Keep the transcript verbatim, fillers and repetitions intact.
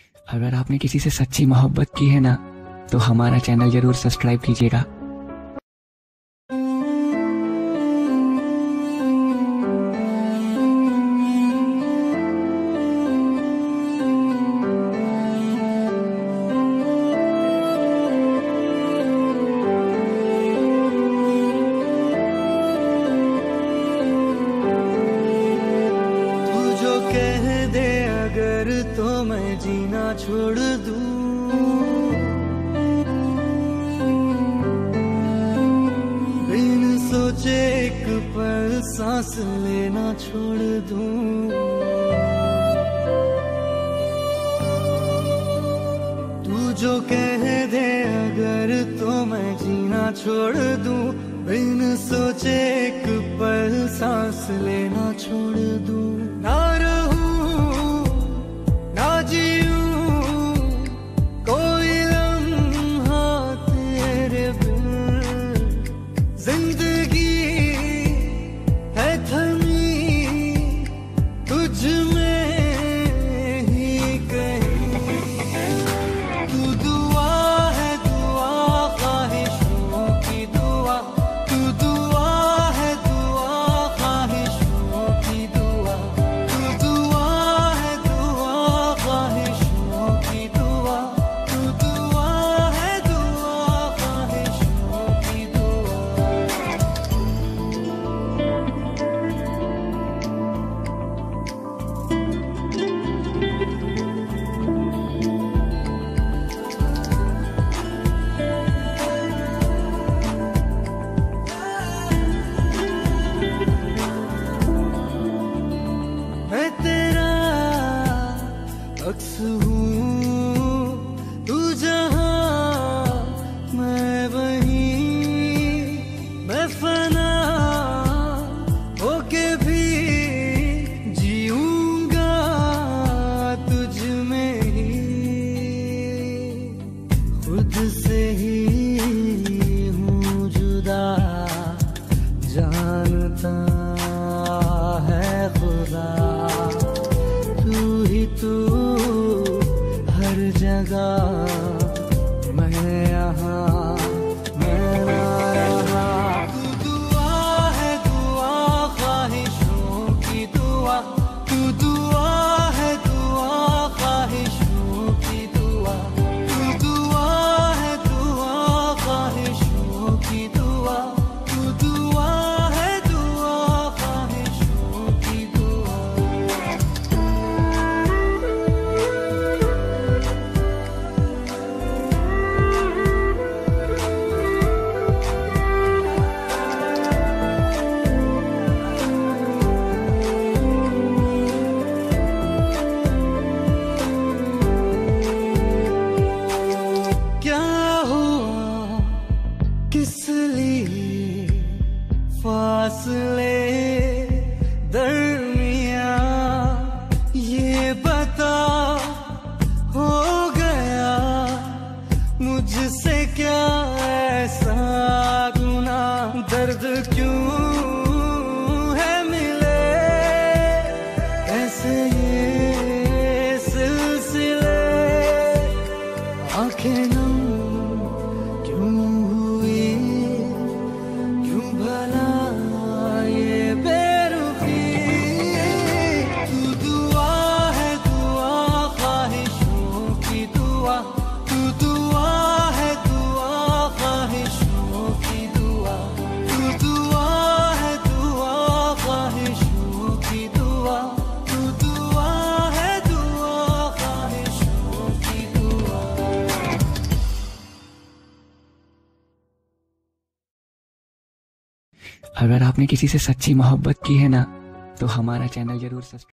अगर आपने किसी से सच्ची मोहब्बत की है ना, तो हमारा चैनल जरूर सब्सक्राइब कीजिएगा। कह दे अगर तो मैं जीना छोड़ दूं, बिन सोचे एक पल सांस लेना छोड़ दूं। तू जो कह दे अगर तो मैं जीना छोड़ दूं, बिन सोचे एक पल सांस लेना छोड़ दूं। ना रहूं ना जीऊं कोई लम्हा तेरे बिन, जिंदगी है थमी तुझ में ही कहीं। तू दुआ है दुआ ख्वाहिशों की दुआ, तू दुआ है दुआ ख्वाहिशों की दुआ, तू दुआ है दुआ ख्वाहिशों की दुआ, तू दुआ है दुआ ख्वाहिशों की दुआ। मैं तेरा अक्स हूँ, तू जहाँ मैं वहीं, मैं फना होके भी जीऊंगा तुझ में ही। खुद से ही हूँ जुदा, जानता है खुदा, तू ही तू हर जगह, मैं यहाँ मैं ना यहाँ। तू दुआ है दुआ ख्वाहिशों की दुआ, तू दुआ है दुआ ख्वाहिशों की दुआ, तू दुआ है दुआ ख्वाहिशों की दुआ, तू दुआ है दुआ ख्वाहिशों की दुआ। क्या हुआ किस लिए फासले दरमिया, ये बता हो गया मुझसे क्या ऐसा गुनाह, दर्द क्यों है मिले ऐसे ये सिलसिले, आंखें नम क्यों हुई, क्यों भला ये बेरुखी। तू दुआ है दुआ ख्वाहिशों की दुआ, तू दुआ है दुआ ख्वाहिशों की दुआ, तू दुआ है दुआ ख्वाहिशों की दुआ, तू दुआ है दुआ ख्वाहिशों की दुआ। अगर आपने किसी से सच्ची मोहब्बत की है ना, तो हमारा चैनल जरूर सब्सक्राइब